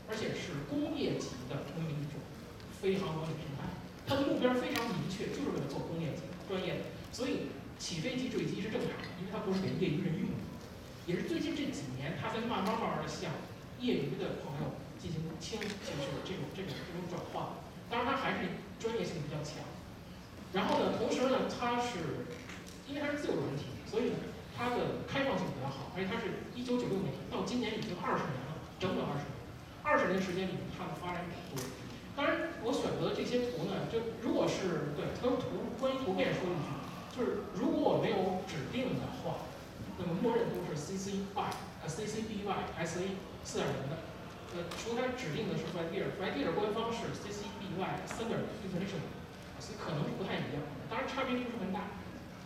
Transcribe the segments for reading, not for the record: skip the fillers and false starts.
而且是工业级的这么一种飞航模拟平台。它的目标非常明确，就是为了做工业级专业的，所以起飞机坠机是正常的，因为它不是给业余人用的。也是最近这几年，它才慢慢的向业余的朋友进行就是这种转化。当然，它还是专业性比较强。然后呢，同时呢，它是因为它是自由软体，所以呢，它的开放性比较好，而且它是1996年到今年已经20年了，整整20年。20年时间里面，它的发展比较多。当然，我选择的这些图呢，就如果是对它的图，关于图片说一句，就是如果我没有指定的话，那么默认都是 CCBY SA 4.0的。除它指定的是 Flightyear 官方是 CCBY 3.0 International， 所以可能是不太一样，当然差别不是很大。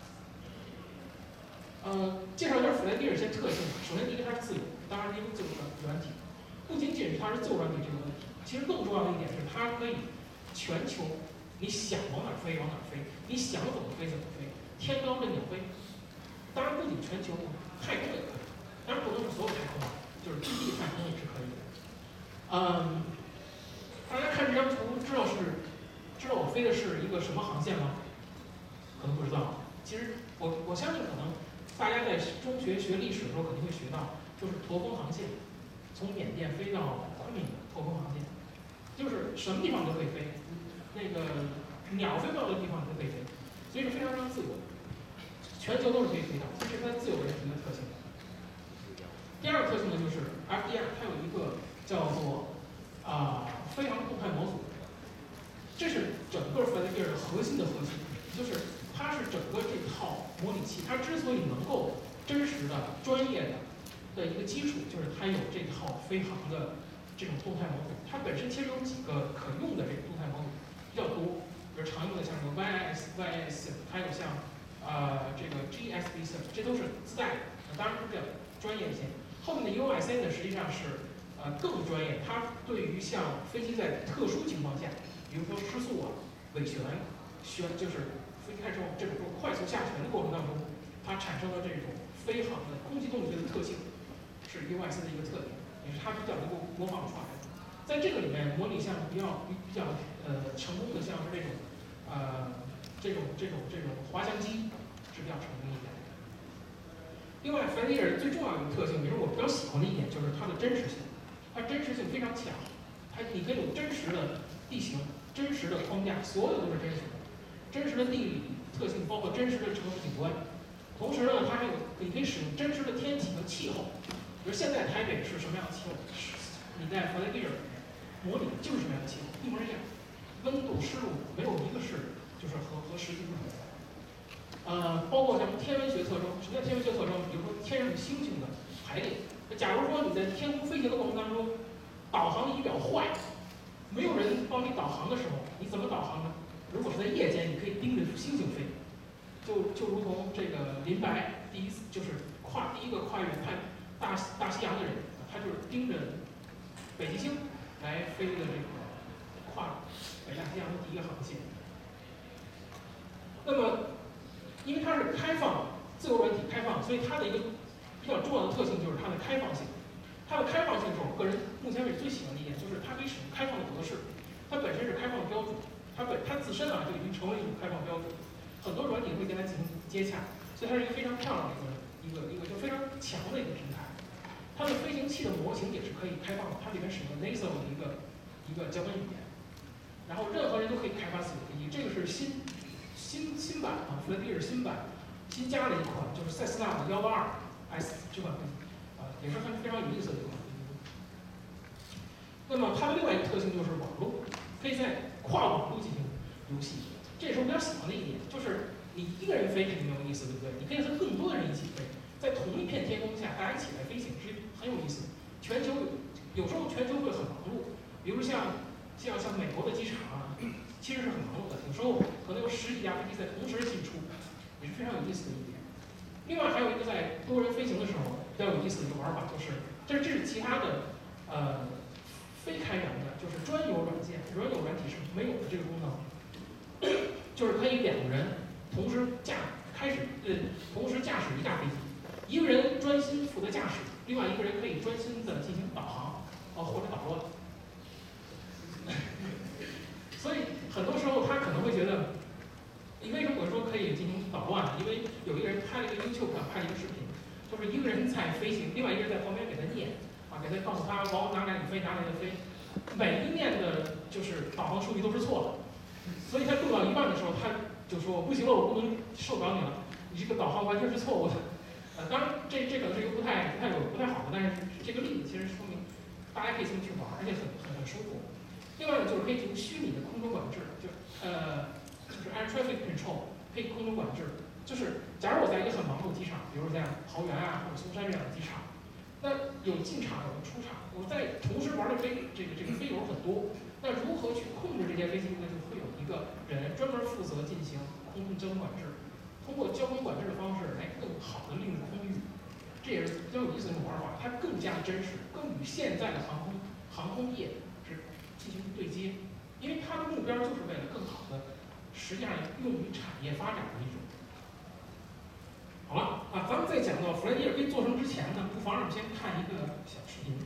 介绍一下 Flightyear 一些特性。首先，第一个它是自由，当然因为自由软体，不仅仅是它是自由软体这个问题，其实更重要的一点是它可以全球，你想往哪飞往哪飞，你想怎么飞怎么飞，天高任鸟飞。当然不仅全球，太空也可以，当然不能是所有太空，就是基地太空也是可以的。大家看这张图知道我飞的是一个什么航线吗？可能不知道。其实我相信可能大家在中学学历史的时候肯定会学到，就是驼峰航线，从缅甸飞到昆明的驼峰航线，就是什么地方都可以飞，那个鸟飞不到的地方都可以飞，所以是非常非常自由，全球都是可以飞到，这是它自由的一个特性。第二个特性呢，就是 FDR 它有一个叫做飞行动态模组，这是整个 Flightyear 的核心，就是它是整个这套模拟器，它之所以能够真实的、专业的一个基础，就是它有这套飞行的这种动态模组。它本身其实有几个可用的这个动态模组比较多，比如常用的像什么 YIS， 还有像这个 GSB， 这都是自带的，当然是比较专业一些。后面的 UIC 呢，实际上是更专业，它对于像飞机在特殊情况下，比如说失速尾旋、就是飞机开始这种快速下旋的过程当中，它产生了这种飞行的空气动力学的特性，是 UIC 的一个特点，也是它比较能够模仿出来的。在这个里面，模拟像比较成功的，像是这种滑翔机是比较成功一点。另外 Flightyear 最重要的一个特性，也是我比较喜欢的一点，就是它的真实性。它真实性非常强，你可以有真实的地形、真实的框架，所有都是真实的。真实的地理特性，包括真实的城市景观。同时呢，它还有你可以使用真实的天气和气候。比如现在台北是什么样的气候，你在 Flightyear 模拟就是什么样的气候，一模一样，温度、湿度没有一个是就是和实际不同。包括什么天文学特征？什么叫天文学特征？比如说天上的星星的排列。假如说你在天空飞行的过程当中，导航仪表坏，没有人帮你导航的时候，你怎么导航呢？如果是在夜间，你可以盯着星星飞，就如同这个林白第一个跨越大西洋的人，他就是盯着北极星来飞的这个跨北大西洋的第一个航线。那么，因为它是开放自由软体开放，所以它的一个比较重要的特性就是它的开放性。它的开放性是我个人目前为止最喜欢的一点，就是它可以使用开放的格式。它本身是开放的标准，它自身就已经成为一种开放标准，很多软体会跟它进行接洽，所以它是一个非常漂亮的一个就非常强的一个平台。它的飞行器的模型也是可以开放的，它里面使用 NASA 的一个脚本语言，然后任何人都可以开发自己的飞机。这个是新版Flightyear 新版新加了一款，就是塞斯纳的182S 这款飞机，也是非常有意思的一款飞机。那么它的另外一个特性就是网络，可以在跨网络进行游戏，这也是我比较喜欢的一点。就是你一个人飞肯定没有意思，对不对？你可以和更多的人一起飞，在同一片天空下，大家一起来飞行是很有意思的。有时候全球会很忙碌，比如像美国的机场其实是很忙碌的，有时候可能有10几架飞机在同时进出，也是非常有意思的一点。另外还有一个在多人飞行的时候比较有意思的一个玩法，就是这是其他的非开源的，就是专有软件、专有软体是没有的这个功能，就是可以2个人同时驾驶一架飞机，一个人专心负责驾驶，另外一个人可以专心的进行导航或者捣乱。 告诉他往哪里飞，哪里飞，每一面的就是导航数据都是错的，所以他录到一半的时候，他就说不行了，我不能受不了你了，你这个导航完全是错误的。当然这可能是一个不太好的，但是这个例子其实说明大家可以这么去玩，而且很舒服。另外呢，就是可以用虚拟的空中管制，就是 air traffic control， 可以空中管制。就是假如我在一个很忙碌的机场，比如像桃园啊或者松山这样的机场，那有进场有出场，我在同时玩的这个飞友很多，那如何去控制这些飞机呢？就会有一个人专门负责进行空中交通管制，通过交通管制的方式来更好的利用空域，这也是比较有意思的一种玩法，它更加真实，更与现在的航空业是进行对接，因为它的目标就是为了更好的，实际上用于产业发展的一种。好了啊，咱们在讲到 Flyme 可以做成之前呢，不妨让我们先看一个小视频。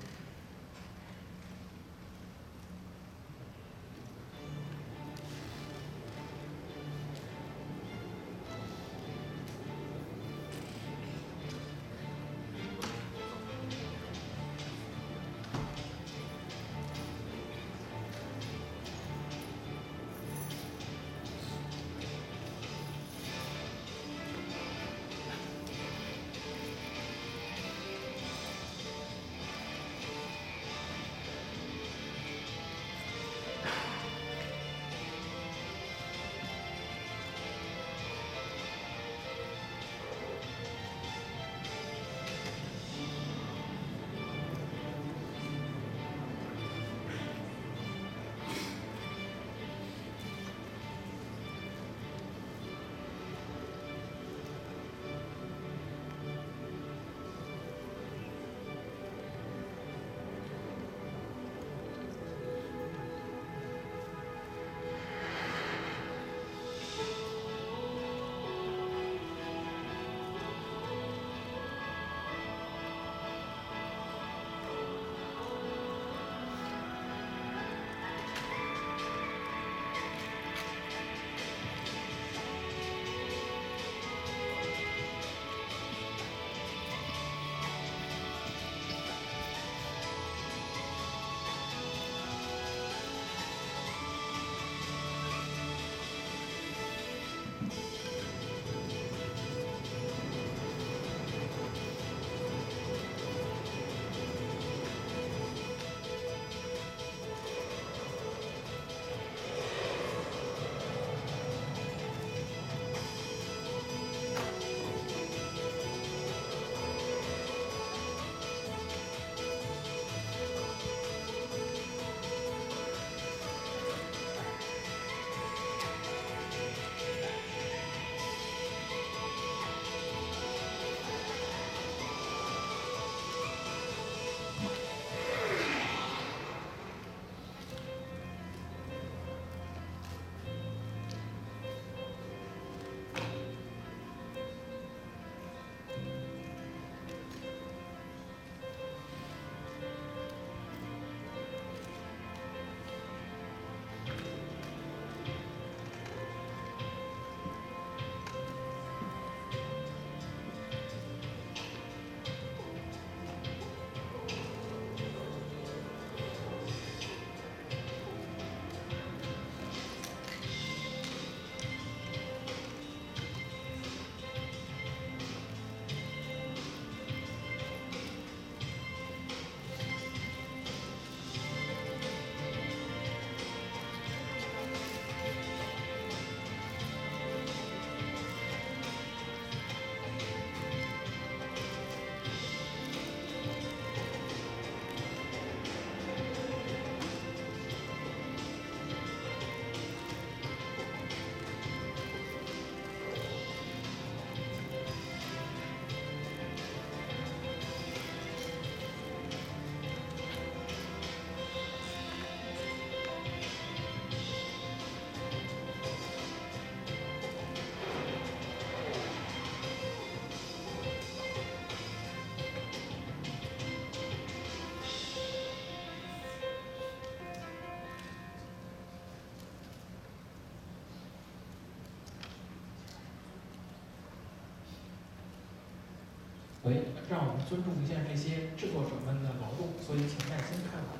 让我们尊重一下这些制作者们的劳动，所以请耐心看完。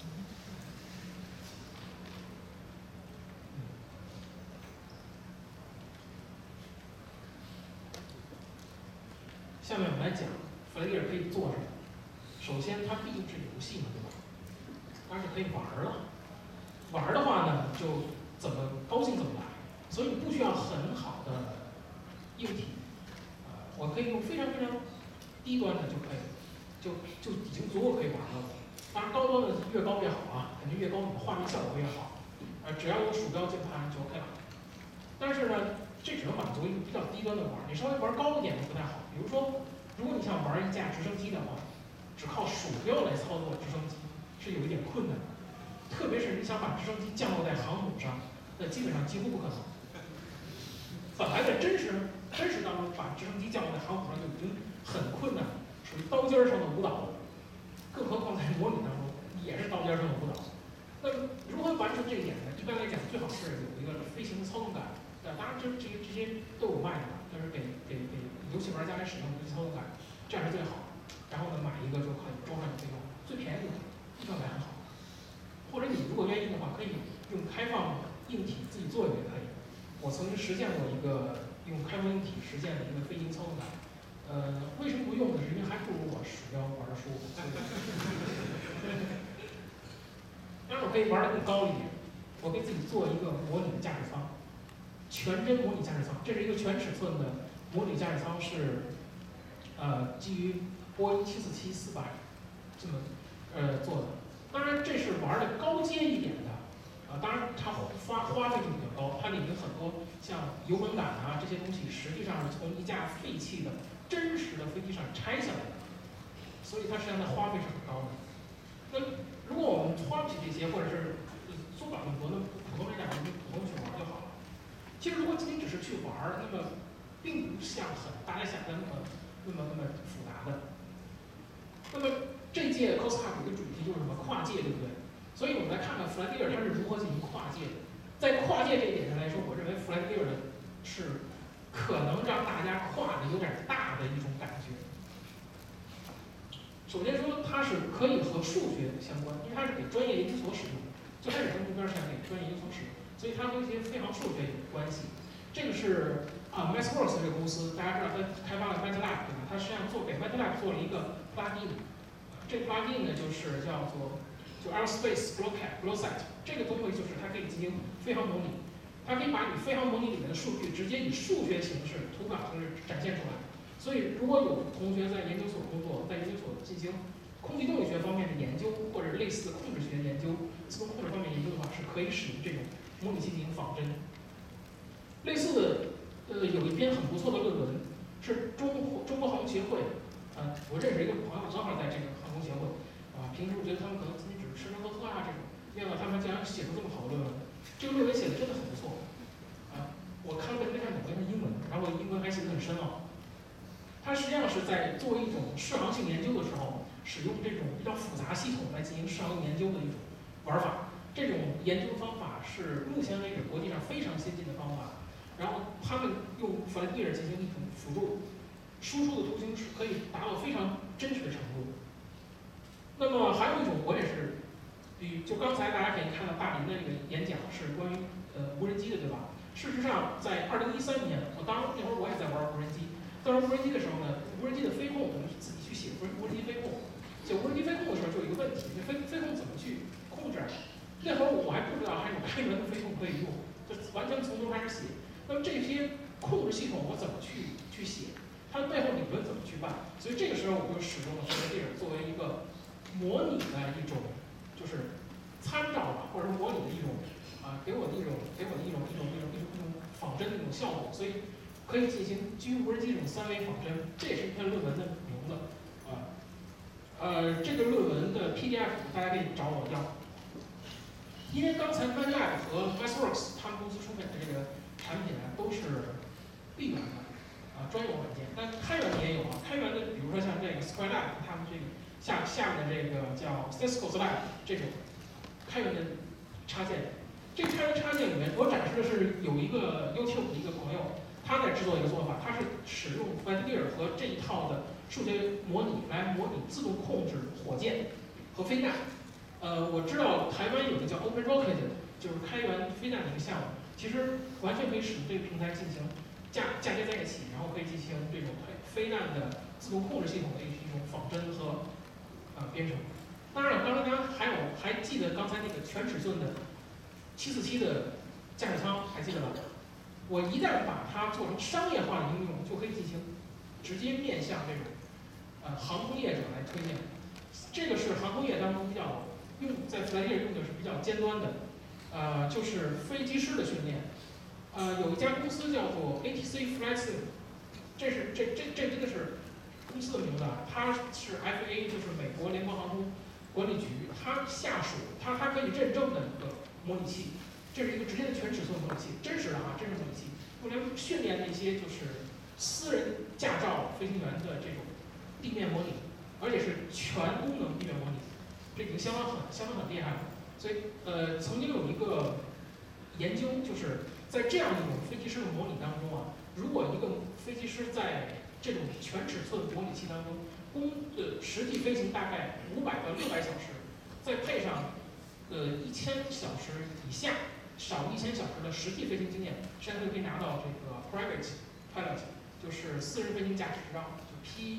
下面我们来讲 Flagear 可以做什么。首先，它毕竟是游戏嘛，对吧？当然是可以玩了。玩的话呢，就怎么高兴怎么来，所以你不需要很好的硬体，我可以用非常非常低端的就可以，就已经足够可以玩了。当然，高端的越高越好啊，肯定越高你的画面效果越好。只要有鼠标键盘就 OK 了。但是呢，这只能满足一个比较低端的玩，你稍微玩高一点就不太好。比如说，如果你想玩一架直升机的话，只靠鼠标来操作直升机是有一点困难的，特别是你想把直升机降落在航母上，那基本上几乎不可能。本来在真实当中把直升机降落在航母上就已经很困难，属于刀尖上的舞蹈，更何况在模拟当中也是刀尖上的舞蹈。那么如何完成这一点呢？一般来讲，最好是有一个飞行的操纵杆。当然这些都有卖的，就是给游戏玩家来使用的操纵杆，这样是最好。然后呢，买一个就可以装上就可以用，最便宜的预算还很好。或者你如果愿意的话，可以用开放硬体自己做也可以。我曾经实践过一个用开放硬体实现的一个飞行操纵杆。为什么不用呢？是因为还不如我鼠标玩的舒服。当然我可以玩得更高一点，我可以自己做一个模拟的驾驶舱，全真模拟驾驶舱。这是一个全尺寸的模拟驾驶舱，是基于波音747-400这么做的。当然这是玩的高阶一点的，当然它花费就比较高，它里面很多像油门杆啊这些东西，实际上是从一架废弃的真实的飞机上拆下来的，所以它实际上的花费是很高的。那如果我们花不起这些，或者是租不了那么多，那普通来讲，我们普通去玩就好了。其实如果仅仅只是去玩，那么并不像大家想的那么复杂的。那么这届 COSCUP 有个主题就是什么跨界，对不对？所以我们来看看 Flagear 它是如何进行跨界的。在跨界这一点上来说，我认为 Flagear 是可能让大家跨的有点大的一种感觉。首先说，它是可以和数学相关，因为它是给专业研究所使用。最开始它目标是想给专业研究所使用，所以它和一些非常数学有关系。这个是MathWorks 这个公司，大家知道它开发了 MATLAB， 对吧？它实际上给 MATLAB 做了一个 plugin， 这个 plugin 呢就是叫做Aerospace Glosat， 这个东西就是它可以进行飞航模拟，它可以把你飞航模拟里面的数据直接以数学形式、图表形式展现出来。所以，如果有同学在研究所工作，在研究所进行空气动力学方面的研究，或者类似的控制学研究、自动控制方面研究的话，是可以使用这种模拟器进行仿真。类似的，有一篇很不错的论文，是中国航空协会，我认识一个朋友，正好在这个航空协会，平时我觉得他们可能仅仅只是吃吃喝喝啊这种，没想到他们竟然写出这么好的论文，这个论文写的真的很不错，我看了没看懂，因为英文，然后英文还写得很深奥。它实际上是在作为一种适航性研究的时候，使用这种比较复杂系统来进行适航研究的一种玩法。这种研究方法是目前为止国际上非常先进的方法。然后他们用 Flagear 进行一种辅助，输出的图形是可以达到非常真实的程度。那么还有一种，我也是，就刚才大家可以看到大林的这个演讲是关于无人机的，对吧？事实上，在2013年，当然那会儿我也在玩无人机。在玩无人机的时候呢，无人机的飞控我们是自己去写无人机飞控。写无人机飞控的时候就有一个问题，飞控怎么去控制？那会儿我还不知道还有开源的飞控可以用，就完全从头开始写。那么这些控制系统我怎么去写？它的背后理论怎么去办？所以这个时候我就使用了 Flagear 作为一个模拟的一种，就是参照吧，或者说模拟的一种给我的一种仿真的一种效果。所以可以进行基于无人机这种3维仿真，这也是一篇论文的名字这个论文的 PDF 大家可以找我要。因为刚才 MATLAB 和 MathWorks 他们公司出品的这个产品呢都是闭源的专用软件，但开源的也有开源的，比如说像这个 SquareLab 他们这个下面的这个叫 SysCodeLab 这种开源的插件。这个开源插件里面，我展示的是有一个 YouTube 的一个朋友，他在制作一个做法，他是使用 Flagear 和这一套的数学模拟来模拟自动控制火箭和飞弹。我知道台湾有个叫 Open Rocket， 就是开源飞弹的一个项目，其实完全可以使用这个平台进行嫁接在一起，然后可以进行这种飞弹的自动控制系统的一种仿真和编程。当然了，刚才大家还记得刚才那个全尺寸的747的驾驶舱，还记得吧？我一旦把它做成商业化的应用，就可以进行直接面向这种航空业者来推荐。这个是航空业当中比较在 Flyer 用的是比较尖端的，就是飞机师的训练。有一家公司叫做 ATC Flight Sim， 这真的是公司的名字啊，它是 FAA， 就是美国联邦航空管理局，它下属它可以认证的一个模拟器。这是一个直接的全尺寸模拟器，真实的真实模拟器，用来训练那些就是私人驾照飞行员的这种地面模拟，而且是全功能地面模拟，这已经相当很厉害了。所以曾经有一个研究，就是在这样一种飞机师的模拟当中如果一个飞机师在这种全尺寸模拟器当中实际飞行大概500到600小时，再配上1000小时以下，少于1000小时的实际飞行经验，实际上就可以拿到这个 private pilot， 就是私人飞行驾驶执照，就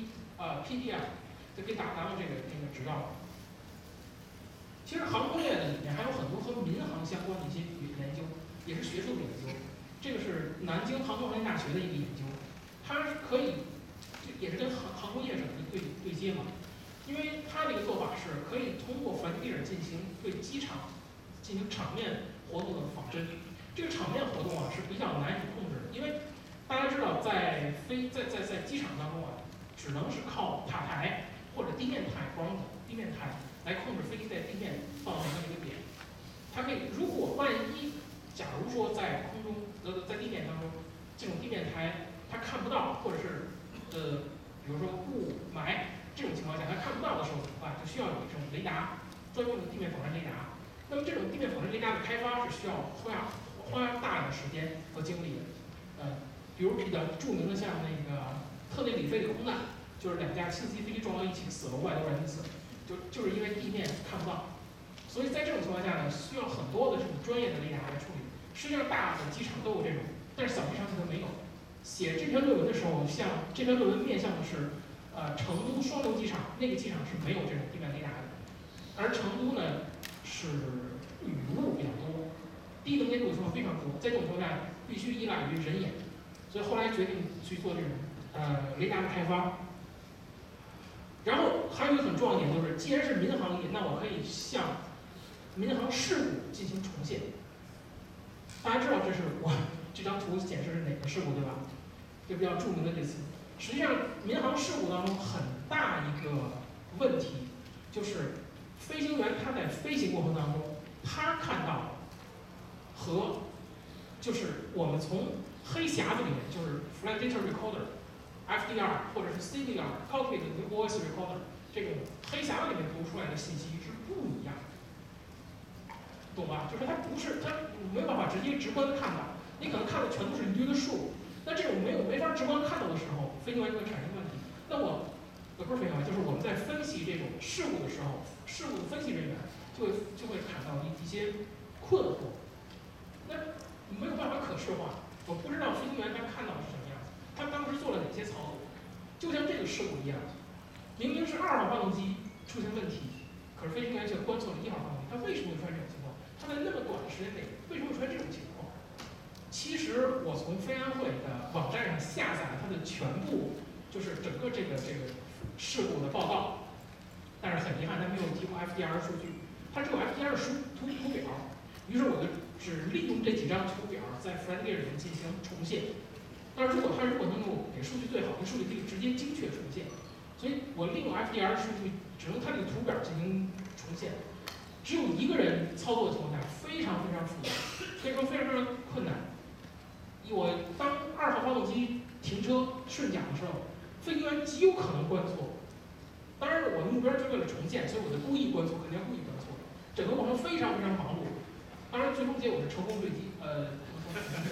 PDL， 就可以拿到这个执照。其实航空业里面还有很多和民航相关的一些研究，也是学术的研究。这个是南京航空航天大学的一个研究，它可以也是跟航空业者对接嘛。因为它这个做法是可以通过 Frontier 进行对机场进行场面活动的仿真。这个场面活动是比较难以控制的，因为大家知道在机场当中只能是靠塔台或者地面台来控制飞机在地面放的一个点。它可以，如果万一假如说在空中在地面当中，这种地面台它看不到，或者是比如说雾霾这种情况下它看不到的时候怎么办？就需要有这种雷达，专用的地面仿真雷达。那么这种地面仿真雷达的开发是需要花大量的时间和精力的。比如比较著名的像那个特内里费的空难，就是2架747飞机撞到一起，死了500多人次，就是因为地面看不到。所以在这种情况下呢，需要很多的这种专业的雷达来处理。实际上大的机场都有这种，但是小机场可能没有。写这篇论文的时候，像这篇论文面向的是成都双流机场，那个机场是没有这种地面雷达的。而成都呢是雨雾比较多，低能见度的情况非常多，在这种情况下必须依赖于人眼，所以后来决定去做这种雷达的开发。然后还有一个很重要的点就是，既然是民航业，那我可以向民航事故进行重现。大家知道这是我这张图显示是哪个事故对吧？这比较著名的这次。实际上民航事故当中很大一个问题就是飞行员他在飞行过程当中，他看到和就是我们从黑匣子里面，就是 Flight Data Recorder、FDR 或者是 CDR、Cockpit Voice Recorder 这种黑匣子里面读出来的信息是不一样的，懂吧？就是它不是，它没有办法直观的看到，你可能看的全都是一堆的数，那这种没法直观看到的时候，飞行员就会产生问题。那不是飞行员，就是我们在分析这种事故的时候，事故的分析人员就会感到一些困惑。那没有办法可视化，我不知道飞行员他看到的是什么样子，他当时做了哪些操作。就像这个事故一样，明明是2号发动机出现问题，可是飞行员却观测了1号发动机，他为什么会出现这种情况？他在那么短的时间内为什么会出现这种情况？其实我从飞安会的网站上下载了它的全部，就是整个这个事故的报告，但是很遗憾，它没有提供 FDR 数据，它只有 FDR 图表。于是我就只利用这几张图表在 Frontier 里面进行重现。但是如果能够给数据最好，这数据可以直接精确重现。所以我利用 FDR 数据，只用它这个图表进行重现。只有一个人操作的情况下，非常复杂，可以说非常困难。我当2号发动机停车顺桨的时候，飞行员极有可能关错。当然，我的目标是为了重现，所以我就故意关错，肯定要故意关错。整个过程非常忙碌。当然，最终结果是成功坠机，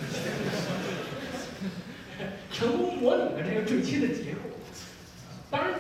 成功模拟了这个坠机的结果。当然，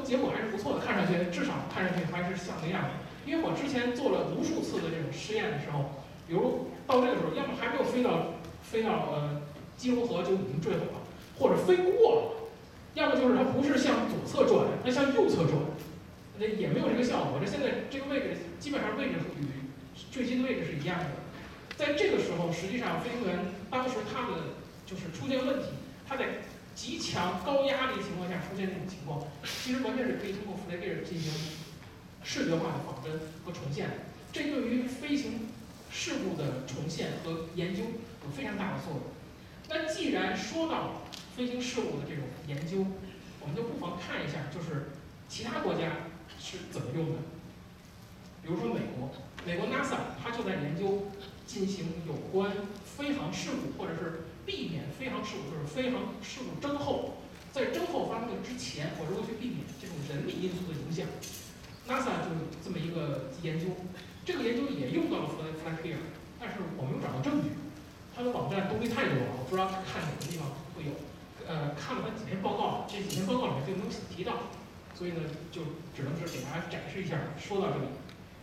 结果还是不错的，看上去至少看上去还是像那样的。因为我之前做了无数次的这种试验的时候，比如到这个时候，要么还没有飞到基隆河就已经坠毁了，或者飞过了，要么就是它不是向左侧转，它向右侧转，那也没有这个效果。这现在这个位置基本上位置与坠机的位置是一样的。在这个时候，实际上飞行员当时他的就是出现问题，他在极强高压力情况下出现这种情况，其实完全是可以通过 FlightGear 进行视觉化的仿真和重现的。这对于飞行事故的重现和研究有非常大的作用。那既然说到飞行事故的这种研究，我们就不妨看一下，就是其他国家是怎么用的。比如说美国 NASA 它就在研究进行有关飞行事故或者是避免飞行事故，就是飞行事故征后，在征后发生的之前，我如何去避免这种人力因素的影响。NASA 就有这么一个研究，这个研究也用到了 FlightGear， 但是我没有找到证据。它的网站东西太多了，我不知道看哪个地方会有。看了它几篇报告，这几篇报告里面就没有提到，所以呢，就只能是给大家展示一下。说到这里，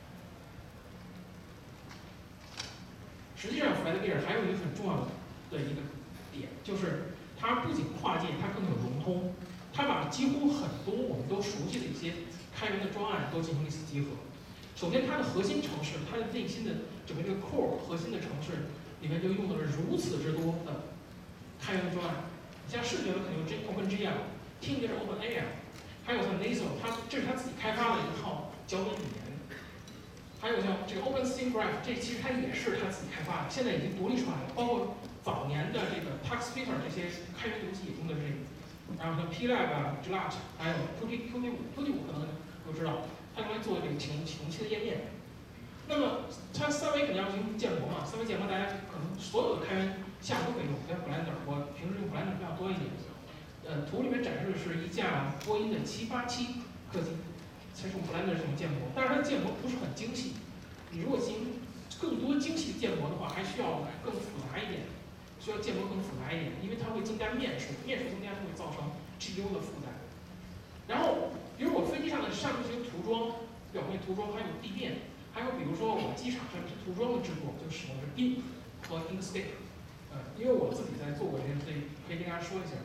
实际上 FlightGear 还有一个很重要的一个点，就是它不仅跨界，它更有融通。它把几乎很多我们都熟悉的一些开源的专案都进行了一次集合。首先，它的核心程式，它的内心的整个这个 core 核心的程式里面就用到了如此之多的开源的专案。像视觉的可能有 OpenGL， 听觉是 OpenAL， 还有像 Nasal， 这是它自己开发的一套脚本语言。还有像这个 OpenStreamGraph， 这其实它也是它自己开发的，现在已经独立出来了。包括早年的这个 TuxFilter 这些开源游戏也用的是这个。然后像 PLab 啊、Glut， 还有 Qt5 可能都知道，它用来做这个启动器的页面。那么它3维肯定要用建模嘛，3维建模大家可能所有的开源项目都可以用，像 Blender， 我平时用 Blender 比较多一点。图里面展示的是一架波音的787客机，才是用 Blender 这种建模，但是它的建模不是很精细。你如果进行更多精细的建模的话，还需要更复杂一点。需要建模更复杂一点，因为它会增加面数，面数增加就会造成 GPU 的负载。然后，比如我飞机上的上面这些涂装，表面涂装还有地面，还有比如说我机场上涂装的制作，就使用的是 GIMP 和 Inkscape。因为我自己在做过这些，所以可以跟大家说一下。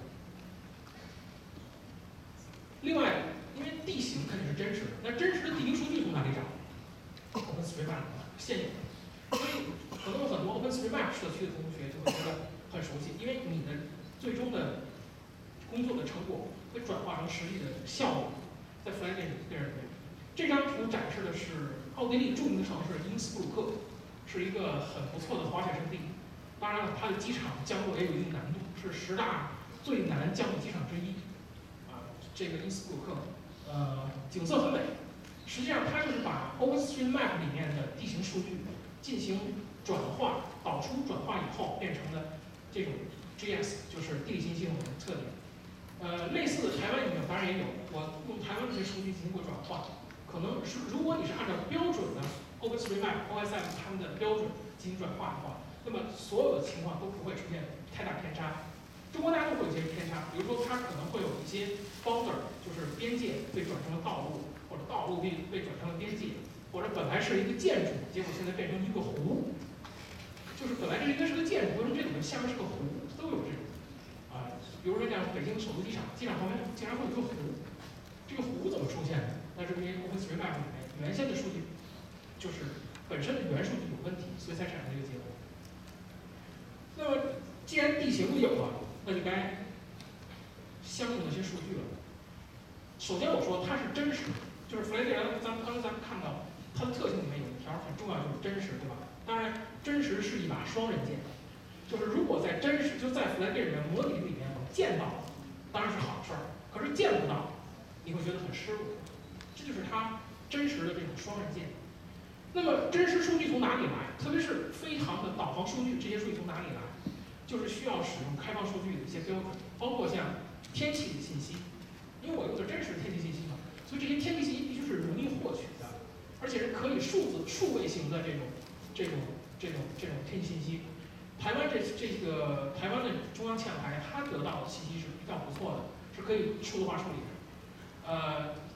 另外，因为地形肯定是真实的，那真实的地形数据从哪里找？OpenStreetMap 现有的。所以可能有很多 OpenStreetMap 社区的同学就会觉得很熟悉，因为你的最终的工作的成果会转化成实际的效果，在 FlightGear 里面。这张图展示的是奥地利著名的城市因斯布鲁克，是一个很不错的滑雪胜地。当然了，它的机场降落也有一定难度，是10大最难降落机场之一。这个因斯布鲁克，景色很美。实际上，它就是把 OpenStreetMap 里面的地形数据进行转化，导出转化以后变成了这种 GS， 就是地理信息系统的特点。类似的台湾也有，当然也有。我用台湾这些数据进行过转化，可能是如果你是按照标准的 OpenStreetMap、OSM 他们的标准进行转化的话，那么所有的情况都不会出现太大偏差。中国大陆会有一些偏差，比如说它可能会有一些 border， 就是边界被转成了道路，或者道路被转成了边界，或者本来是一个建筑，结果现在变成一个湖。就是本来这应该是个建筑，为什么这里面下面是个湖？都有这种。比如说像北京首都机场，机场旁边竟然会有一个湖，这个湖怎么出现的？那是因为 OpenStreetMap 里面原先的数据就是本身的原数据有问题，所以才产生这个结果。那么既然地形有了，那就该相应的一些数据了。首先我说它是真实的，就是 FlightGear， 咱们看到它的特性里面有一条很重要，就是真实，对吧？当然，真实是一把双刃剑。就是如果在真实就在 FlightGear 里面模拟里面我见到，当然是好事儿。可是见不到，你会觉得很失落。这就是它真实的这种双刃剑。那么真实数据从哪里来？特别是飞航的导航数据，这些数据从哪里来？就是需要使用开放数据的一些标准，包括像天气的信息，因为我用的真实的天气信息嘛，所以这些天气信息必须是容易获取的，而且是可以数位型的这种天气信息。台湾台湾的中央气象台，它得到的信息是比较不错的，是可以数字化处理的。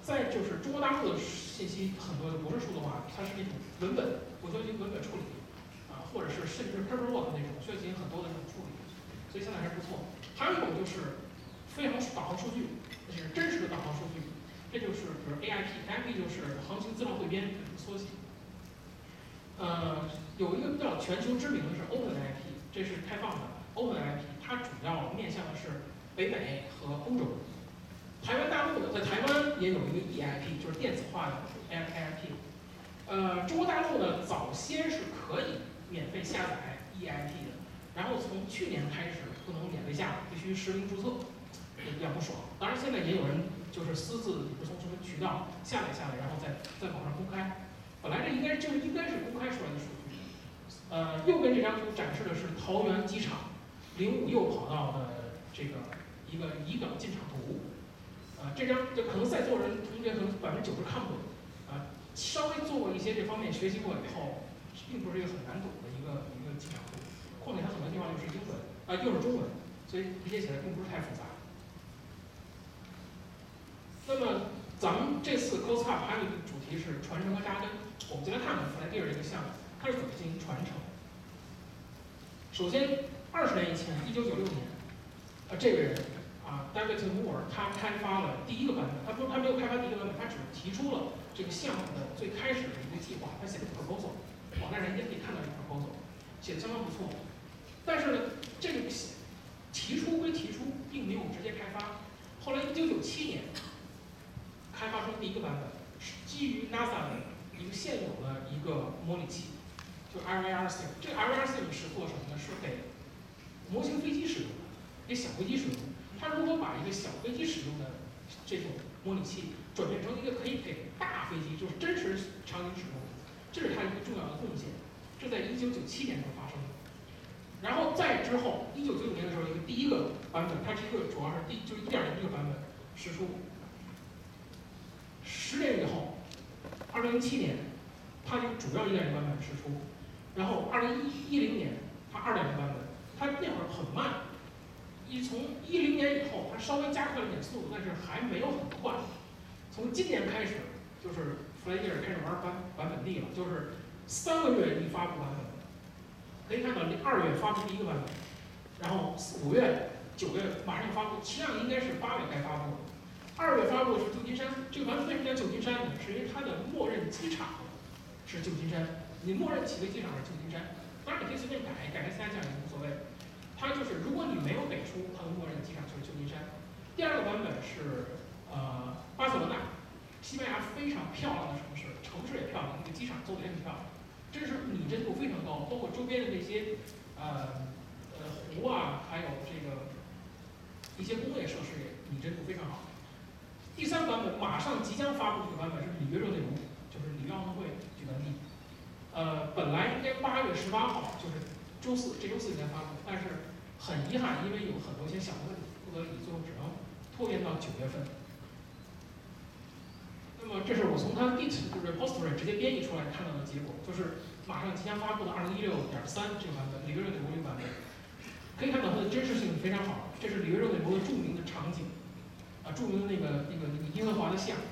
再就是中国大陆的信息很多不是数字化，它是那种文本，我需要进行文本处理，或者是甚至是 paperwork 那种，需要进行很多的这种处理，所以相对还是不错。还有一种就是非常导航数据，就是真实的导航数据，这就是比如 AIP 就是航行资料汇编的缩写。有一个比较全球知名的是 OpenIP， 这是开放的 OpenIP， 它主要面向的是北美和欧洲。台湾大陆的，在台湾也有一个 EIP， 就是电子化的 AIP。中国大陆呢，早先是可以免费下载 EIP 的，然后从去年开始不能免费下载，必须实名注册，也比较不爽。当然现在也有人就是私自不从什么渠道下载下来，然后在网上公开。本来这应该是公开出来的数据。右边这张图展示的是桃园机场05右跑道的这个一个仪表进场图。这可能在座人同学可能90%看不懂，稍微做过一些这方面学习过以后，并不是一个很难懂的一个进场图。况且它很多地方又是英文，又是中文，所以理解起来并不是太复杂。那么咱们这次 COSCUP 还有一个主题是传承和扎根，我们就来看看 Flydare 这个项目它是怎么进行传承。首先，20年以前，1996年，这位人David Moore 他开发了第一个版本，他没有开发第一个版本，他只是提出了这个项目的最开始的一个计划，他写的 proposal， 网站上也可以看到这个 proposal， 写的相当不错。但是呢，这个提出归提出，并没有直接开发。后来1997年开发出第一个版本，是基于 NASA 的一个现有的一个模拟器，就 LVR-SIM。这个 LVR-SIM 是做什么呢？是给模型飞机使用的，给小飞机使用的。它如何把一个小飞机使用的这种模拟器转变成一个可以给大飞机，就是真实场景使用的，这是它一个重要的贡献。这在1997年时候发生的。然后再之后，1999年的时候，有第一个版本，它是一个主要是1.0这个版本实出。10年以后，2007年，它就主要1.0版本实出。然后2010年，它2.0版本，它那会儿很慢。从10年以后，它稍微加快了点速度，但是还没有很快。从今年开始，就是 Flydare 开始玩版本地了，就是3个月一发布版本。可以看到，2月发布第一个版本，然后5月、9月马上发布，实际上应该是8月该发布的。2月发布的是旧金山，这个版本为什么叫旧金山呢？是因为它的默认机场是旧金山，你默认起飞机场是旧金山，当然你可以随便改成3项也无所谓。它就是如果你没有给出它的默认机场就是旧金山。第2个版本是巴塞罗那，西班牙非常漂亮的城市，城市也漂亮，那个机场做的也很漂亮，真是拟真度非常高，包括周边的这些湖啊，还有这个一些工业设施也拟真度非常好。第3个版本马上即将发布这个版本是里约热内卢，就是里约奥运会举办地。本来应该8月18号，就是这周四应该发布，但是很遗憾，因为有很多一些小问题，不得已最后只能拖延到9月份。那么这是我从它 Git 就是 repository 直接编译出来看到的结果，就是马上即将发布的2016.3这个版本，里约热内卢这个版本，可以看到它的真实性非常好。这是里约热内卢的著名的场景，著名的那个耶和华的像。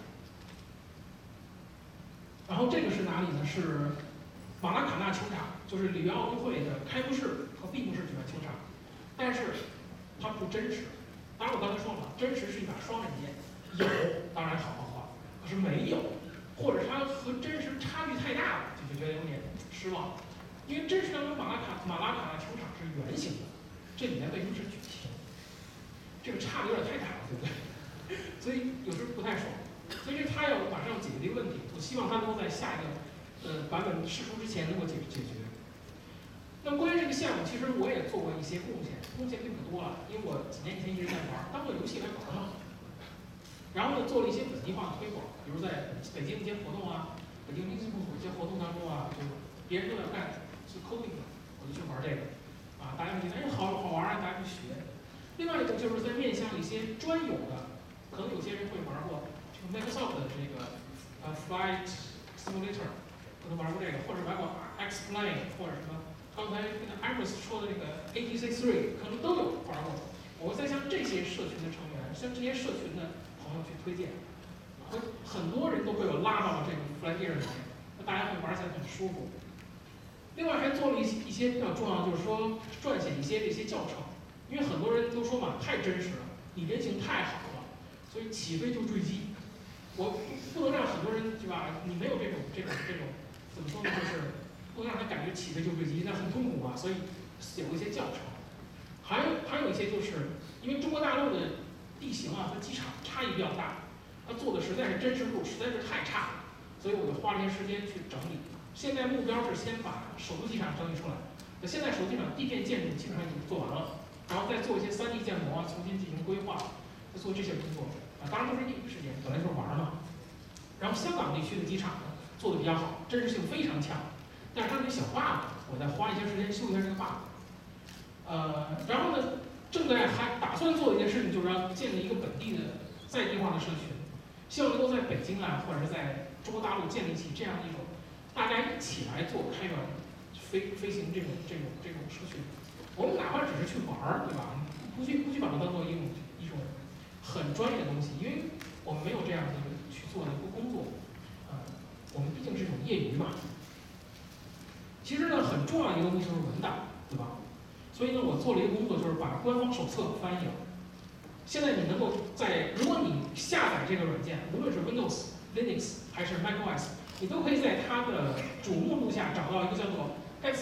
然后这个是哪里呢？是马拉卡纳球场，就是里约奥运会的开幕式和闭幕式举办球场，但是它不真实。当然我刚才说了，真实是一把双刃剑，有当然好好话，可是没有，或者它和真实差距太大了，就觉得有点失望。因为真实当中马拉卡纳球场是圆形的，这里面为什么是矩形？这个差的有点太大了，对不对？所以有时候不太爽。所以它要马上要解决这个问题，我希望它能够在下一个版本释出之前能够解决。那关于这个项目，其实我也做过一些贡献并不多了，因为我几年前一直在玩，当做游戏来玩嘛。然后呢，做了一些本地化的推广，比如在北京一些活动啊，北京民族部一些活动当中啊，就别人都要干是 coding 的，我就去玩这个，大家会觉得好玩啊，大家去学。另外一个就是在面向一些专有的，可能有些人会玩过这个 Microsoft 的这个Flight Simulator， 可能玩过这个，或者玩过 X-Plane 或者什么。刚才那个 Iris 说的这个 ATC3 可能都有玩过。我在向这些社群的成员，向这些社群的朋友去推荐， 很多人都被我拉到了这个 Fluentd 里面，那大家会玩起来很舒服。另外还做了一些比较重要的，就是说撰写一些这些教程，因为很多人都说嘛，太真实了，拟人性太好了，所以起飞就坠机。我不能让很多人对吧？你没有这种怎么说呢？就是不能让他感觉起飞就坠机，那很痛苦啊。所以写过一些教程，还有一些就是因为中国大陆的地形啊和机场差异比较大，他做的实在是真实度实在是太差了，所以我就花了一些时间去整理。现在目标是先把首都机场整理出来，那现在首都机场地面建筑基本上已经做完了，然后再做一些3D 建模啊，重新进行规划，再做这些工作啊，当然都是业余时间，本来就是玩嘛。然后香港地区的机场呢做的比较好，真实性非常强，但是它有点小 bug， 我再花一些时间修一下这个 bug。然后呢，正在还打算做的一件事情，就是让建立一个本地的在地化的社群，希望能够在北京啊，或者是在中国大陆建立起这样一种大家一起来做开源飞行这种社群。我们哪怕只是去玩儿，对吧？不去把它当做一种很专业的东西，因为我们没有这样的一个去做的一个工作，我们毕竟是一种业余嘛。其实呢，很重要的一个东西就是文档，对吧？所以呢，我做了一个工作，就是把官方手册翻译了。现在你能够如果你下载这个软件，无论是 Windows、Linux 还是 macOS， 你都可以在它的主目录下找到一个叫做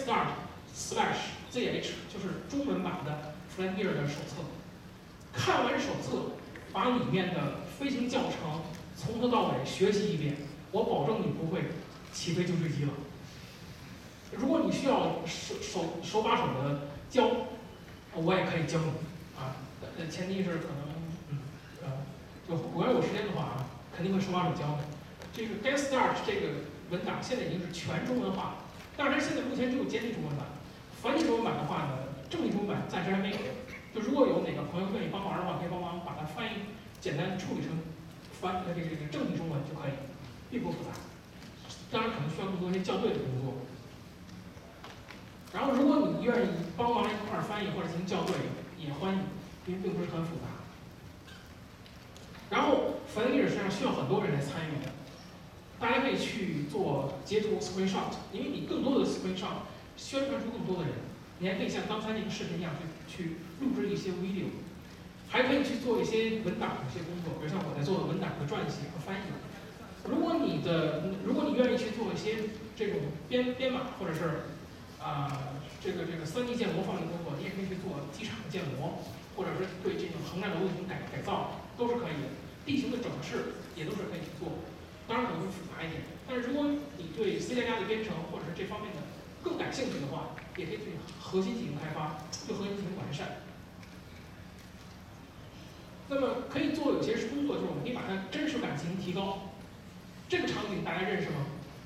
GetStart/ZH， 就是中文版的 Fluentd 的手册。看完手册，把里面的飞行教程从头到尾学习一遍，我保证你不会起飞就坠机了。如果你需要手把手的教，我也可以教你啊。前提是可能，就我要有时间的话啊，肯定会手把手教你。这个 Get Start 这个文档现在已经是全中文化，当然现在目前只有简体中文版。繁体中文版的话呢，正体中文版暂时还没有。就如果有哪个朋友愿意帮忙的话，可以帮忙把它翻译简单处理成这个正体中文就可以，并不复杂。当然可能需要更多一些校对的工作。然后如果你愿意帮忙一块儿翻译或者进行校对，也欢迎，因为并不是很复杂。然后Fluentd实际上需要很多人来参与的，大家可以去做截图 screenshot， 因为你更多的 screenshot 宣传出更多的人。你还可以像刚才那个视频一样去录制一些 video， 还可以去做一些文档的一些工作，比如像我在做的文档的撰写和翻译。如果你愿意去做一些这种编码或者是这个3D 建模方面的工作，你也可以去做机场的建模，或者是对这种航站楼进行改造，都是可以的。地形的整饰也都是可以去做，当然可能会复杂一点。但是如果你对 C++ 的编程或者是这方面的更感兴趣的话，也可以对核心进行开发，对核心进行完善。那么可以做有些工作，就是我们可以把它真实感进行提高。这个场景大家认识吗？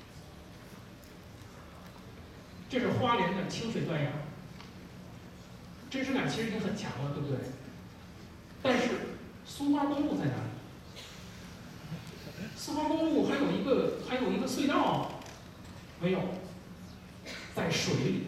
这是花莲的清水断崖，真实感其实已经很强了，对不对？但是苏花公路在哪里？苏花公路还有一个隧道，没有，在水里。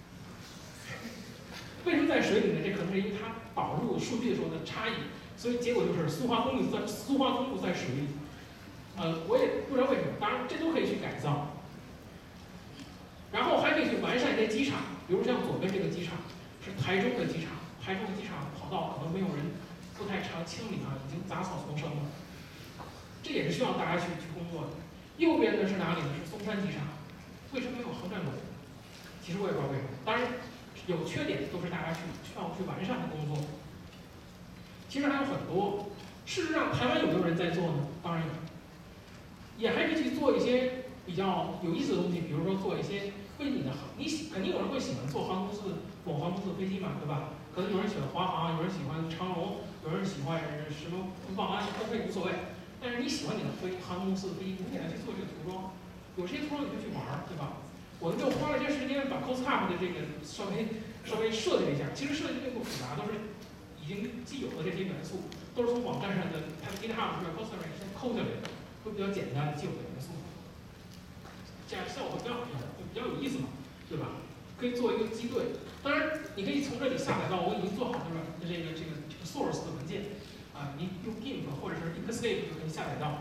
为什么在水里呢？这可能是因为它导入数据的时候的差异，所以结果就是苏花公路在水里。我也不知道为什么，当然这都可以去改造。然后还可以去完善一些机场，比如像左边这个机场是台中的机场，台中的机场跑道可能没有人不太常清理啊，已经杂草丛生了，这也是需要大家去工作的。右边的是哪里呢？是松山机场，为什么没有航站楼？其实我也不知道为什么，当然有缺点都是大家需要去完善的工作。其实还有很多，事实上台湾有没有人在做呢？当然有，也还可以去做一些比较有意思的东西，比如说做一些为你肯定有人会喜欢坐某航空公司的飞机嘛，对吧？可能有人喜欢华航，有人喜欢长荣，有人喜欢什么望安，都可以无所谓。但是你喜欢你的航空公司的飞机，你给它去做这个涂装，有这些涂装你就去玩，对吧？我们就花了一些时间把 COSCUP 的这个稍微设计了一下，其实设计并不复杂，都是已经既有的这些元素，都是从网站上的它的 GitHub 或者 COSCUP 先抠下来的，都比较简单的既有的元素，这样效果比较好，就比较有意思嘛，对吧？可以做一个基对，当然你可以从这里下载到我已经做好的这个 source 的文件，你用 GIMP 或者是 Inkscape 就可以下载到。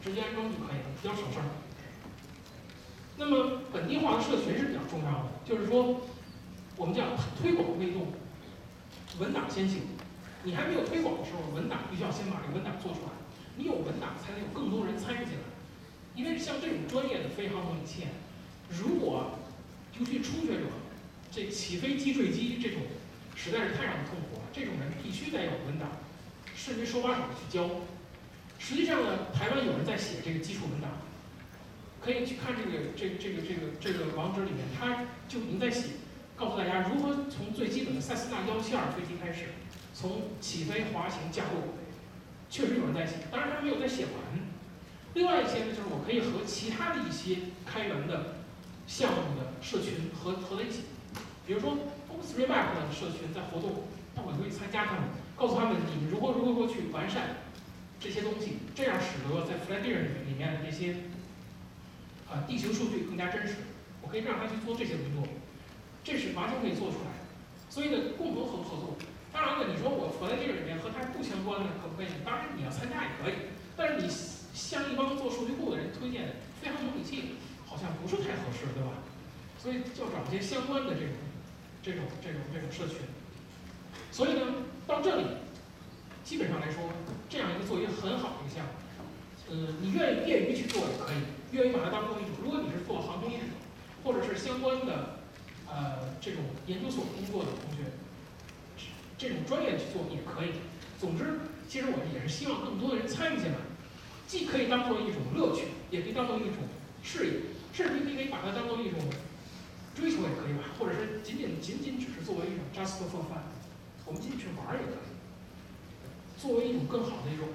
直接安装就可以了，比较省事儿。那么本地化的社群是比较重要的，就是说我们讲推广未动，文档先行。你还没有推广的时候，文档必须要先把这个文档做出来。你有文档，才能有更多人参与进来。因为像这种专业的飞航模拟器，如果尤其初学者，这起飞击坠机这种实在是太让人痛苦了。这种人必须得有文档，甚至手把手的去教。实际上呢，台湾有人在写这个基础文档，可以去看这个网址里面，他就已经在写，告诉大家如何从最基本的塞斯纳172飞机开始，从起飞、滑行、降落，确实有人在写，当然他没有在写完。另外一些呢，就是我可以和其他的一些开源的项目的社群合在一起，比如说 OpenStreetMap 的社群在活动，那我可以参加他们，告诉他们你们如何去完善这些东西，这样使得在 Flydare 里面的这些地形数据更加真实。我可以让他去做这些工作，这是完全可以做出来的。所以呢，共同合作。当然了，你说我 Flydare 里面和它不相关的可不可以？当然你要参加也可以，但是你向一帮做数据库的人推荐飞航模拟器，好像不是太合适，对吧？所以就找一些相关的这种社群。所以呢，到这里，基本上来说，这样一个做一个很好的一个项目。你愿意业余去做也可以，愿意把它当做一种，如果你是做航空艺术，或者是相关的这种研究所工作的同学，这种专业去做也可以。总之，其实我们也是希望更多的人参与进来，既可以当做一种乐趣，也可以当做一种事业，甚至你可以把它当做一种追求也可以吧，或者是仅仅只是作为一种 just for fun， 我们进去玩也可以，作为一种更好的一种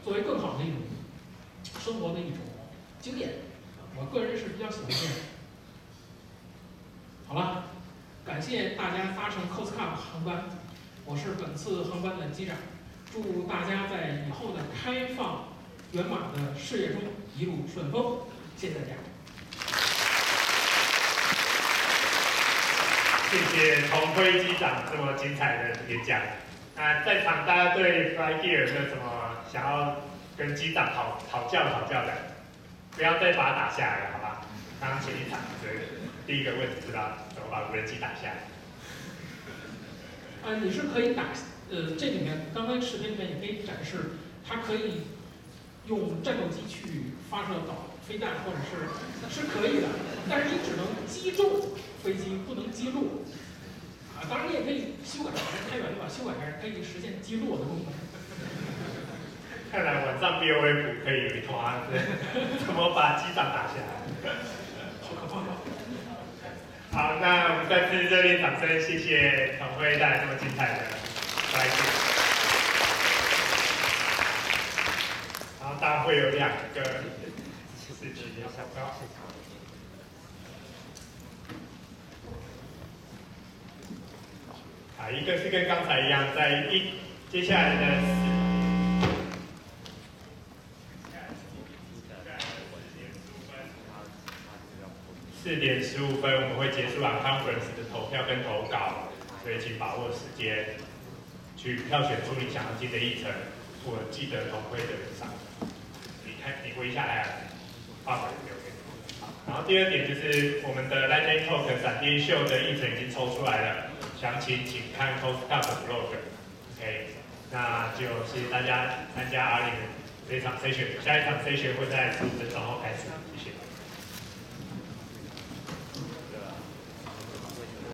生活的一种经验，我个人是比较喜欢这样。好了，感谢大家搭乘 COSCUP 航班，我是本次航班的机长，祝大家在以后的开放源码的事业中一路顺风，谢谢大家。 谢谢童辉机长这么精彩的演讲。那在场大家对 Flydare 有没有什么想要跟机长讨教的？不要再把它打下来了，好吧？刚刚前一场对第一个问题知道怎么把无人机打下来。 你是可以打，这里面刚才视频里面也可以展示，它可以用战斗机去发射导飞弹，或者是可以的，但是你只能击中飞机，不能击落。当然你也可以修改开源吧，修改可以实现击落的功能。 看来晚上 BOA 补可以有一通啊，怎么把机长打下来？ 好可怕吗？ 好，那我们再次热烈掌声，谢谢童辉带来这么精彩的来宾。然后大家会有2个事情要想到。一个是跟刚才一样，在接下来的4点15分，我们会结束conference的投票跟投稿，所以请把握时间去票选出你想要听的议程。我记得童辉的上，你回一下来，画板留给你。然后第2点就是我们的 Lightning Talk 闪电秀的议程已经抽出来了。详情请看 COSCUP blog。OK， 那就谢谢大家参加阿里的这场 session， 下一场 session 会在15分钟后开始，谢谢。